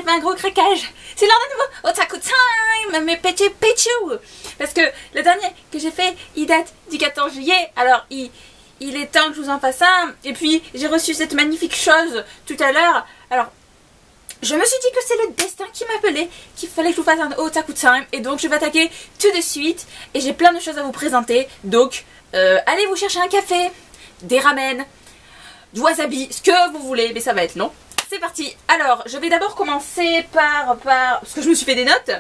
j'ai fait un gros craquage. C'est l'heure de nouveau Otaku Time, mes petits péchou. Parce que le dernier que j'ai fait, il date du 14 juillet. Alors, il est temps que je vous en fasse un. Et puis, j'ai reçu cette magnifique chose tout à l'heure. Alors, je me suis dit que c'est le destin qui m'appelait, qu'il fallait que je vous fasse un Otaku Time. Et donc, je vais attaquer tout de suite. Et j'ai plein de choses à vous présenter. Donc, allez vous chercher un café, des ramen, du wasabi, ce que vous voulez. Mais ça va être long. C'est parti. Alors, je vais d'abord commencer par... Parce que je me suis fait des notes.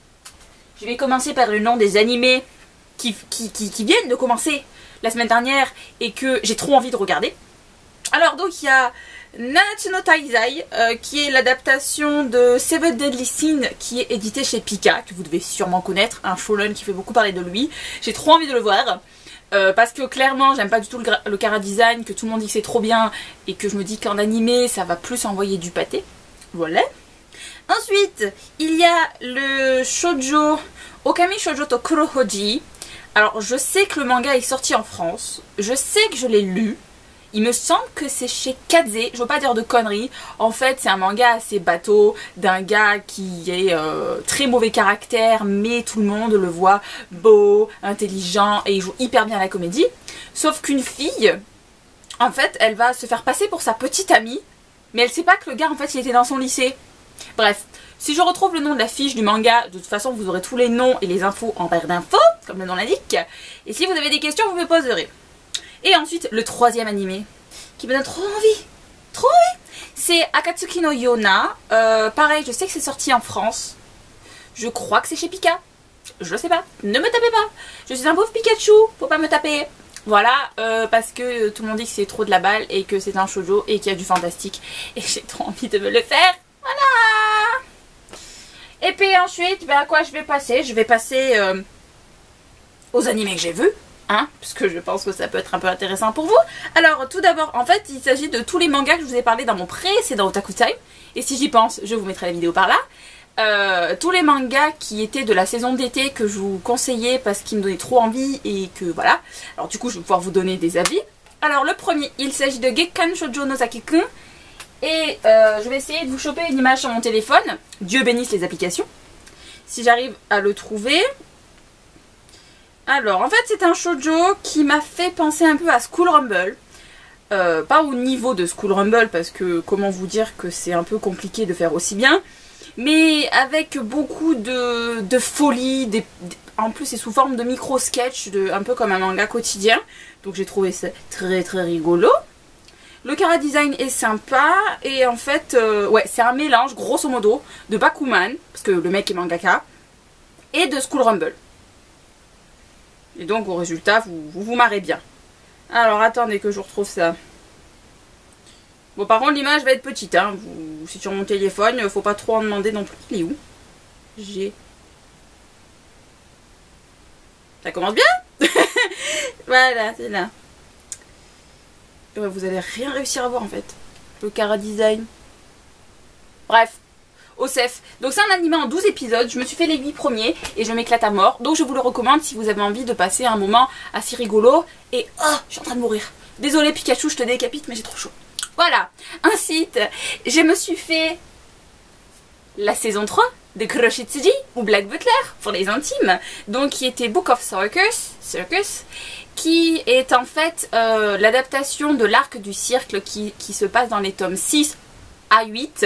Je vais commencer par le nom des animés qui viennent de commencer la semaine dernière et que j'ai trop envie de regarder. Alors, donc, il y a Nanatsu no Taizai, qui est l'adaptation de Seven Deadly Sins, qui est édité chez Pika, que vous devez sûrement connaître, un shonen qui fait beaucoup parler de lui. J'ai trop envie de le voir. Parce que clairement j'aime pas du tout le chara design, que tout le monde dit que c'est trop bien et que je me dis qu'en animé ça va plus envoyer du pâté. Voilà. Ensuite il y a le shoujo Okami Shoujo to Kurohoji. Alors je sais que le manga est sorti en France, je sais que je l'ai lu. Il me semble que c'est chez Kaze, je veux pas dire de conneries. En fait, c'est un manga assez bateau d'un gars qui est très mauvais caractère, mais tout le monde le voit beau, intelligent et il joue hyper bien à la comédie. Sauf qu'une fille, en fait, elle va se faire passer pour sa petite amie, mais elle sait pas que le gars, en fait, il était dans son lycée. Bref, si je retrouve le nom de la fiche du manga, de toute façon, vous aurez tous les noms et les infos en barre d'infos, comme le nom l'indique. Et si vous avez des questions, vous me poserez. Et ensuite, le troisième animé, qui me donne trop envie, c'est Akatsuki no Yona. Pareil, je sais que c'est sorti en France. Je crois que c'est chez Pika. Je sais pas, ne me tapez pas. Je suis un pauvre Pikachu, faut pas me taper. Voilà, parce que tout le monde dit que c'est trop de la balle et que c'est un shoujo et qu'il y a du fantastique. Et j'ai trop envie de me le faire. Voilà. Et puis ensuite, à quoi je vais passer? Je vais passer aux animés que j'ai vus. Hein, parce que je pense que ça peut être un peu intéressant pour vous. Alors tout d'abord, en fait, il s'agit de tous les mangas que je vous ai parlé dans mon précédent Otaku Time. Et si j'y pense, je vous mettrai la vidéo par là. Tous les mangas qui étaient de la saison d'été que je vous conseillais parce qu'ils me donnaient trop envie et que voilà. Alors du coup, je vais pouvoir vous donner des avis. Alors le premier, il s'agit de Gekkan Shoujo no Saki-kun. Et je vais essayer de vous choper une image sur mon téléphone. Dieu bénisse les applications. Si j'arrive à le trouver... Alors, en fait, c'est un shoujo qui m'a fait penser un peu à School Rumble. Pas au niveau de School Rumble, parce que comment vous dire que c'est un peu compliqué de faire aussi bien. Mais avec beaucoup de folie. En plus, c'est sous forme de micro-sketch, un peu comme un manga quotidien. Donc j'ai trouvé ça très très rigolo. Le chara design est sympa. Et en fait, ouais, c'est un mélange, grosso modo, de Bakuman, parce que le mec est mangaka, et de School Rumble. Et donc au résultat, vous marrez bien. Alors attendez que je retrouve ça. Bon, par contre l'image va être petite, hein. C'est sur mon téléphone, faut pas trop en demander non plus. Il est où? Ça commence bien. Voilà, c'est là. Ouais, vous allez rien réussir à voir en fait. Le chara design. Bref. OCF. Donc c'est un animé en 12 épisodes, je me suis fait les 8 premiers et je m'éclate à mort. Donc je vous le recommande si vous avez envie de passer un moment assez rigolo. Et oh, je suis en train de mourir. Désolée Pikachu, je te décapite mais j'ai trop chaud. Voilà. Ensuite, je me suis fait la saison 3 de Kuroshitsuji ou Black Butler pour les intimes. Donc qui était Book of Circus, qui est en fait l'adaptation de l'arc du cirque qui se passe dans les tomes 6 à 8.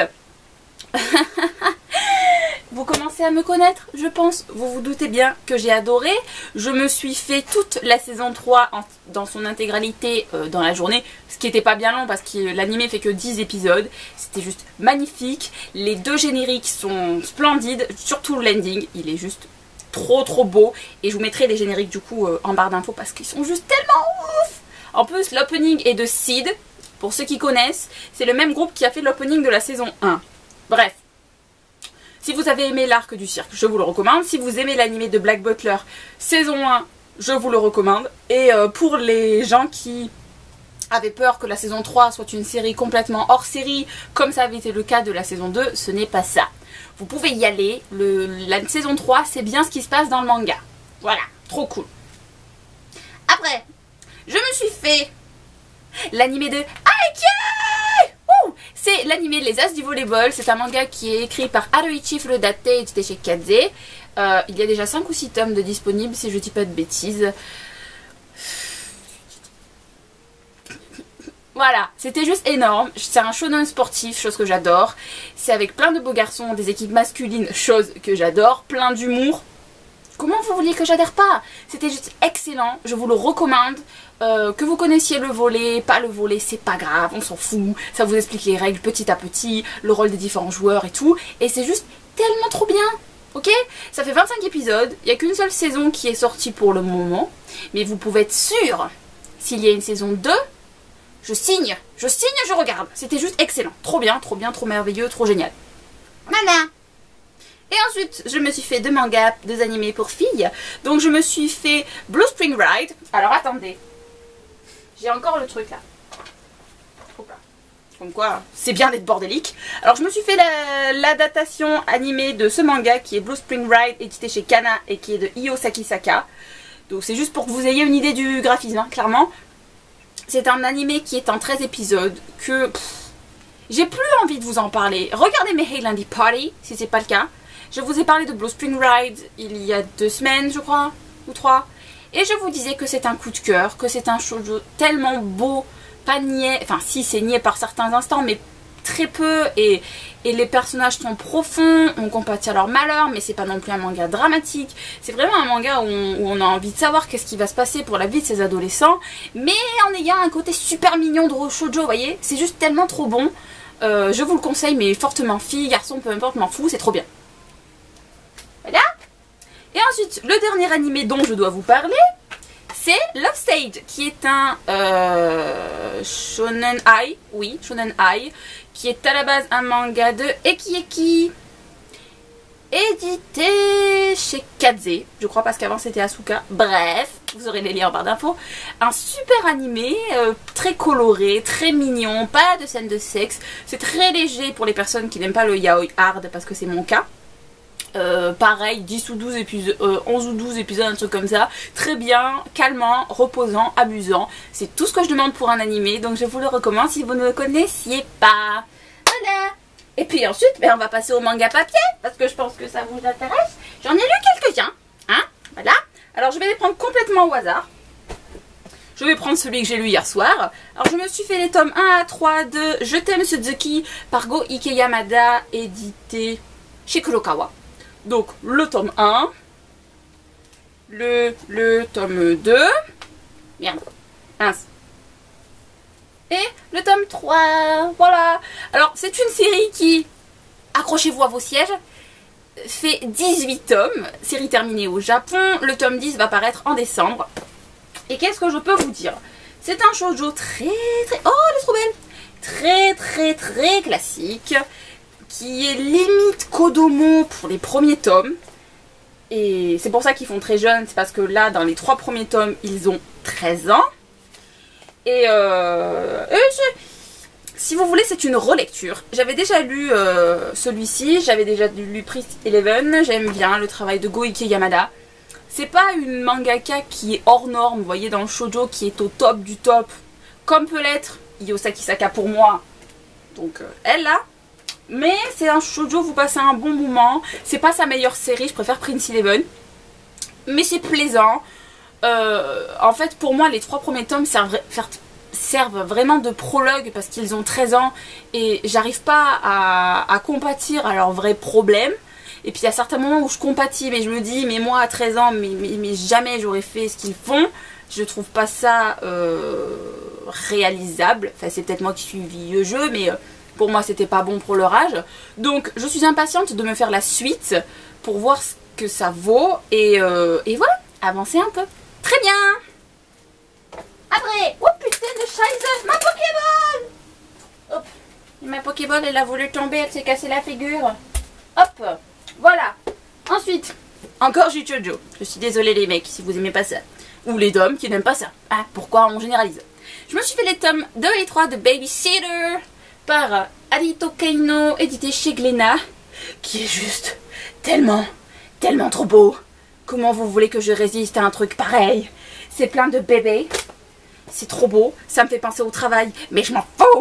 Vous commencez à me connaître, je pense. Vous vous doutez bien que j'ai adoré. Je me suis fait toute la saison 3 dans son intégralité dans la journée. Ce qui n'était pas bien long parce que l'anime fait que 10 épisodes. C'était juste magnifique. Les deux génériques sont splendides. Surtout le landing, il est juste trop beau. Et je vous mettrai les génériques du coup en barre d'infos parce qu'ils sont juste tellement ouf. En plus, l'opening est de Seed. Pour ceux qui connaissent, c'est le même groupe qui a fait l'opening de la saison 1. Bref, si vous avez aimé l'arc du cirque, je vous le recommande. Si vous aimez l'animé de Black Butler, saison 1, je vous le recommande. Et pour les gens qui avaient peur que la saison 3 soit une série complètement hors série, comme ça avait été le cas de la saison 2, ce n'est pas ça. Vous pouvez y aller. La saison 3, c'est bien ce qui se passe dans le manga. Voilà, trop cool. Après, je me suis fait l'animé de Haikyuu. C'est l'animé Les As du volleyball. C'est un manga qui est écrit par Haruichi Furudate et édité chez Kaze. Il y a déjà 5 ou 6 tomes de disponibles si je dis pas de bêtises. Voilà, c'était juste énorme. C'est un shonen sportif, chose que j'adore. C'est avec plein de beaux garçons, des équipes masculines, chose que j'adore. Plein d'humour. Comment vous vouliez que j'adhère pas? C'était juste excellent, je vous le recommande. Que vous connaissiez le volley, pas le volley, c'est pas grave, on s'en fout. Ça vous explique les règles petit à petit, le rôle des différents joueurs et tout. Et c'est juste tellement trop bien, ok? Ça fait 25 épisodes, il n'y a qu'une seule saison qui est sortie pour le moment. Mais vous pouvez être sûr, s'il y a une saison 2, je signe, je regarde. C'était juste excellent, trop bien, trop merveilleux, trop génial. Voilà. Et ensuite, je me suis fait 2 mangas, 2 animés pour filles. Donc je me suis fait Blue Spring Ride. Alors attendez. J'ai encore le truc là. Hop là. Comme quoi, c'est bien d'être bordélique. Alors je me suis fait l'adaptation animée de ce manga qui est Blue Spring Ride, édité chez Kana et qui est de Io Sakisaka. Donc c'est juste pour que vous ayez une idée du graphisme, hein, clairement. C'est un animé qui est en 13 épisodes que... j'ai plus envie de vous en parler. Regardez mes Hey Lundi Party, si c'est pas le cas. Je vous ai parlé de Blue Spring Ride il y a 2 semaines, je crois, ou 3. Et je vous disais que c'est un coup de cœur, que c'est un shoujo tellement beau, pas niais, enfin si c'est niais par certains instants, mais très peu. Et les personnages sont profonds, on compatit à leur malheur, mais c'est pas non plus un manga dramatique. C'est vraiment un manga où on a envie de savoir qu'est-ce qui va se passer pour la vie de ces adolescents, mais en ayant un côté super mignon de shoujo, vous voyez. C'est juste tellement trop bon. Je vous le conseille, mais fortement, filles, garçons, peu importe, m'en fous, c'est trop bien. Voilà. Et ensuite, le dernier animé dont je dois vous parler, c'est Love Stage, qui est un shonen ai, oui, shonen ai, qui est à la base un manga de Ekieki, édité chez Kaze, je crois, parce qu'avant c'était Asuka. Bref, vous aurez les liens en barre d'infos. Un super animé, très coloré, très mignon, pas de scène de sexe. C'est très léger pour les personnes qui n'aiment pas le yaoi hard, parce que c'est mon cas. Pareil, 10 ou 12 épisodes, 11 ou 12 épisodes, un truc comme ça. Très bien, calmant, reposant, amusant. C'est tout ce que je demande pour un animé, donc je vous le recommande si vous ne le connaissiez pas. Voilà. Et puis ensuite, ben, on va passer au manga papier, parce que je pense que ça vous intéresse. J'en ai lu quelques-uns, hein, voilà. Alors je vais les prendre complètement au hasard. Je vais prendre celui que j'ai lu hier soir. Alors je me suis fait les tomes 1 à 3 de Je t'aime Suzuki par Go Ikeyamada, édité chez Kurokawa. Donc le tome 1, le tome 2, merde, mince, et le tome 3, voilà. Alors c'est une série qui, accrochez-vous à vos sièges, fait 18 tomes, série terminée au Japon. Le tome 10 va paraître en décembre. Et qu'est-ce que je peux vous dire? C'est un shoujo très, oh elle est trop belle, très classique, qui est limite Kodomo pour les premiers tomes. Et c'est pour ça qu'ils font très jeunes, c'est parce que là, dans les 3 premiers tomes, ils ont 13 ans. Et si vous voulez, c'est une relecture. J'avais déjà lu celui-ci, j'avais déjà lu Prince Eleven, j'aime bien le travail de Go Ikeyamada. C'est pas une mangaka qui est hors norme, vous voyez, dans le shoujo, qui est au top du top, comme peut l'être Io Sakisaka pour moi. Donc elle là. Mais c'est un shoujo, vous passez un bon moment. C'est pas sa meilleure série, je préfère Prince Eleven. Mais c'est plaisant. En fait, pour moi, les 3 premiers tomes servent vraiment de prologue parce qu'ils ont 13 ans. Et j'arrive pas à compatir à leurs vrais problèmes. Et puis il y a certains moments où je compatis, mais je me dis, mais moi à 13 ans, mais jamais j'aurais fait ce qu'ils font. Je trouve pas ça réalisable. Enfin, c'est peut-être moi qui suis vieux jeu, mais... pour moi, c'était pas bon pour leur âge. Donc, je suis impatiente de me faire la suite pour voir ce que ça vaut. Et voilà, avancer un peu. Très bien. Après, oh putain de Scheiße, ma Pokéball. Hop, et ma Pokéball, elle a voulu tomber, elle s'est cassée la figure. Hop, voilà. Ensuite, encore Shoujo. Je suis désolée les mecs, si vous aimez pas ça. Ou les dames qui n'aiment pas ça. Ah, pourquoi on généralise? Je me suis fait les tomes 2 et 3 de Babysitter par Arito Kaino, édité chez Glénat, qui est juste tellement trop beau. Comment vous voulez que je résiste à un truc pareil? C'est plein de bébés, c'est trop beau, ça me fait penser au travail, mais je m'en fous.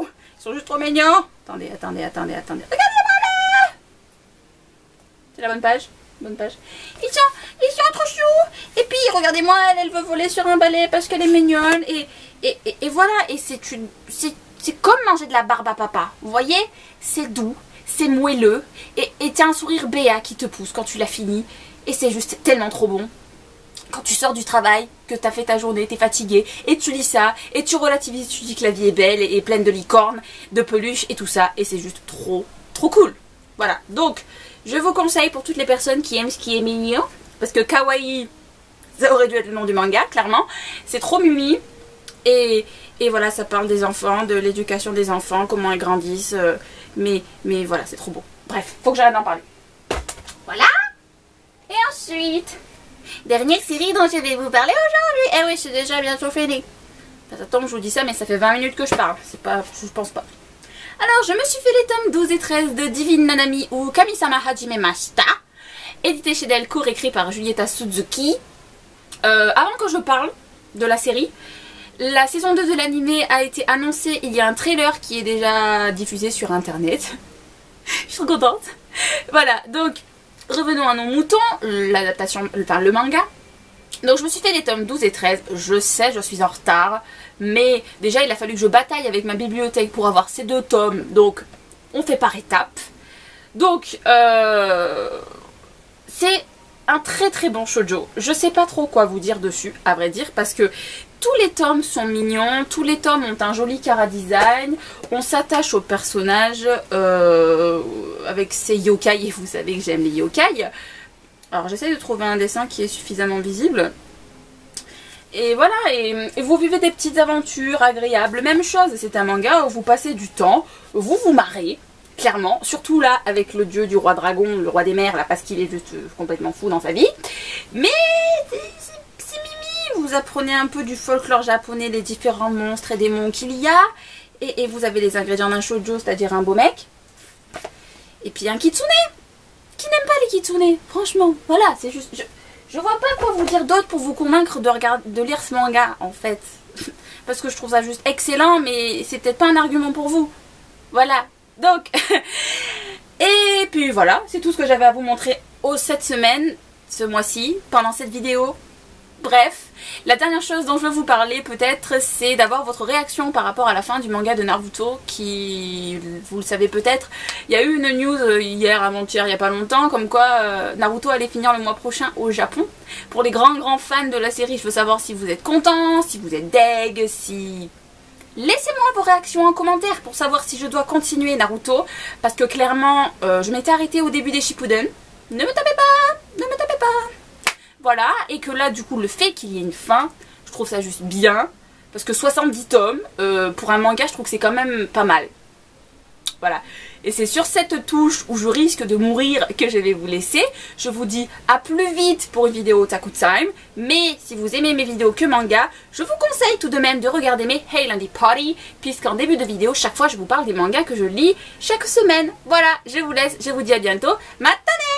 sont juste trop mignons. Attendez. Regardez-moi là. C'est la bonne page. Bonne page. Ils sont trop choux. Et puis, regardez-moi, elle veut voler sur un balai parce qu'elle est mignonne. Et voilà. Et c'est comme manger de la barbe à papa. Vous voyez? C'est doux, c'est moelleux. Et t'as un sourire béat qui te pousse quand tu l'as fini. Et c'est juste tellement trop bon. Quand tu sors du travail, que t'as fait ta journée, t'es fatigué, et tu lis ça, et tu relativises, tu dis que la vie est belle et pleine de licornes, de peluches et tout ça, et c'est juste trop cool. Voilà, donc je vous conseille pour toutes les personnes qui aiment ce qui est mignon, parce que kawaii, ça aurait dû être le nom du manga, clairement, c'est trop mimi, et voilà, ça parle des enfants, de l'éducation des enfants, comment ils grandissent, mais voilà, c'est trop beau. Bref, faut que j'arrête d'en parler. Voilà, et ensuite... dernière série dont je vais vous parler aujourd'hui. Eh oui, c'est déjà bientôt fini. Ça tombe, je vous dis ça, mais ça fait 20 minutes que je parle. C'est pas, je pense pas. Alors, je me suis fait les tomes 12 et 13 de Divine Nanami ou Kami-sama Hajime Mashita, édité chez Delcourt, écrit par Julieta Suzuki. Avant que je parle de la série, la saison 2 de l'anime a été annoncée. Il y a un trailer qui est déjà diffusé sur internet. Je suis trop contente. Voilà, donc... revenons à nos moutons, l'adaptation, enfin le manga. Donc je me suis fait les tomes 12 et 13, je sais, je suis en retard, mais déjà il a fallu que je bataille avec ma bibliothèque pour avoir ces 2 tomes, donc on fait par étapes. Donc c'est un très bon shoujo. Je sais pas trop quoi vous dire dessus, à vrai dire, parce que tous les tomes sont mignons, tous les tomes ont un joli chara-design, on s'attache aux personnages avec ces yokai, et vous savez que j'aime les yokai. Alors j'essaie de trouver un dessin qui est suffisamment visible. Et voilà, et vous vivez des petites aventures agréables. Même chose, c'est un manga où vous passez du temps, vous vous marrez, clairement. Surtout là, avec le dieu du roi dragon, le roi des mers, là, parce qu'il est juste complètement fou dans sa vie. Mais c'est mimi, vous apprenez un peu du folklore japonais, les différents monstres et démons qu'il y a. Et vous avez les ingrédients d'un shoujo, c'est-à-dire un beau mec. Et puis un kitsune. Qui n'aime pas les kitsune, franchement. Voilà, c'est juste... Je vois pas quoi vous dire d'autre pour vous convaincre de lire ce manga, en fait. Parce que je trouve ça juste excellent, mais c'est peut-être pas un argument pour vous. Voilà. Donc... et puis voilà, c'est tout ce que j'avais à vous montrer cette semaine, ce mois-ci, pendant cette vidéo. Bref, la dernière chose dont je veux vous parler peut-être, c'est d'avoir votre réaction par rapport à la fin du manga de Naruto qui, vous le savez peut-être, il y a eu une news hier, avant-hier, il n'y a pas longtemps, comme quoi Naruto allait finir le mois prochain au Japon. Pour les grands fans de la série, je veux savoir si vous êtes contents, si vous êtes deg, si... Laissez-moi vos réactions en commentaire pour savoir si je dois continuer Naruto, parce que clairement, je m'étais arrêtée au début des Shippuden. Ne me tapez pas, ne me tapez pas. Voilà, et que là, du coup, le fait qu'il y ait une fin, je trouve ça juste bien. Parce que 70 tomes, pour un manga, je trouve que c'est quand même pas mal. Voilà. Et c'est sur cette touche où je risque de mourir que je vais vous laisser. Je vous dis à plus vite pour une vidéo Otaku Time. Mais si vous aimez mes vidéos que manga, je vous conseille tout de même de regarder mes Hey Lundi Party. Puisqu'en début de vidéo, chaque fois, je vous parle des mangas que je lis chaque semaine. Voilà, je vous laisse, je vous dis à bientôt. Matane!